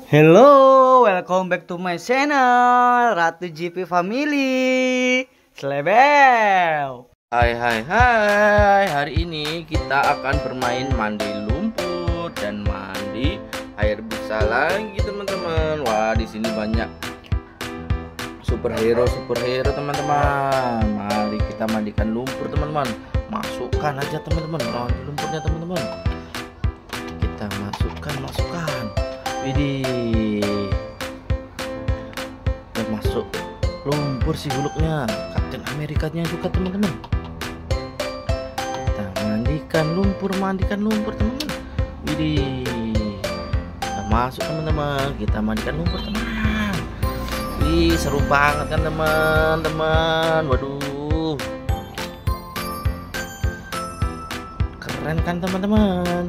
Hello, welcome back to my channel Ratu GP Family. Selebel. Hai, hari ini kita akan bermain mandi lumpur dan mandi air busa lagi teman-teman. Wah, di sini banyak superhero teman-teman. Mari kita mandikan lumpur teman-teman. Masukkan aja teman-teman mandi lumpurnya teman-teman. Kita masukkan. Widih, termasuk lumpur si huluknya, Kapten Amerikanya juga teman-teman. Kita mandikan lumpur teman-teman. Widih, kita masuk teman-teman, kita mandikan lumpur teman. Wih, seru banget kan teman-teman. Waduh, keren kan teman-teman.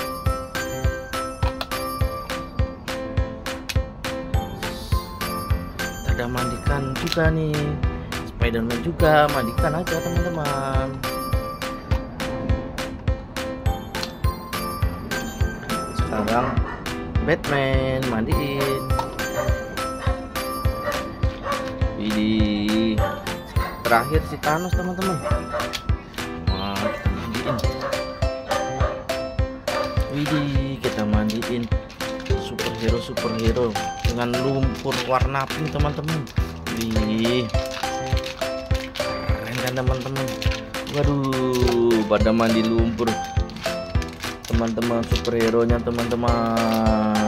Ada mandikan juga nih Spiderman juga, mandikan aja teman-teman. Sekarang Batman mandiin. Widih, terakhir si Thanos teman-teman. Nah, kita mandiin. Widih, kita mandiin superhero dengan lumpur warna pink teman-teman. Wih, keren kan teman-teman. Waduh, pada mandi lumpur teman-teman, superhero nya teman-teman.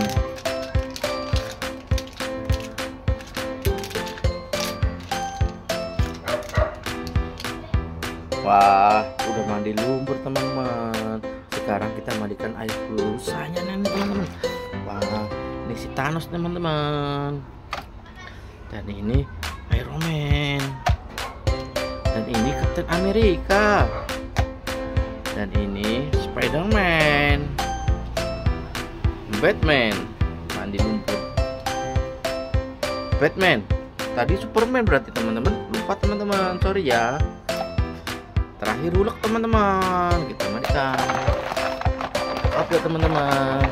Wah, udah mandi lumpur teman-teman. Sekarang kita mandikan air busanya nih teman-teman. Wah, ini si Thanos teman-teman. Dan ini Iron Man. Dan ini Kapten Amerika. Dan ini Spiderman. Batman mandi lumpur. Batman. Tadi Superman berarti teman-teman. Lupa teman-teman, sorry ya. Terakhir Hulk teman-teman. Kita mandikan. Maaf ya teman-teman.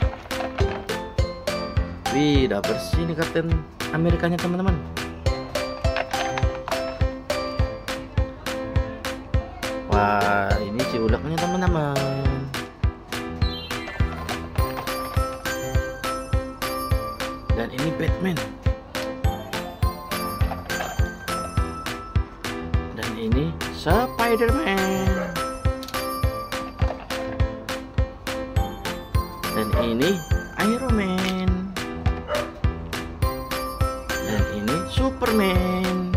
Wih, udah bersih nih Kapten Amerikanya teman-teman. Wah, ini si uleknya teman-teman. Dan ini Batman. Dan ini Spiderman. Dan ini Iron Man. Dan ini Superman.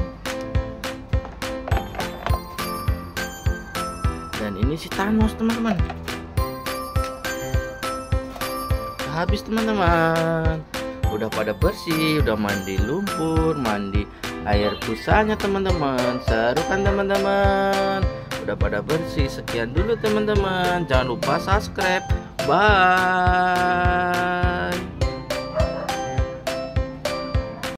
Dan ini si Thanos teman-teman. Habis teman-teman. Udah pada bersih, udah mandi lumpur, mandi air busanya teman-teman. Seru kan teman-teman. Udah pada bersih. Sekian dulu teman-teman. Jangan lupa subscribe. Bye.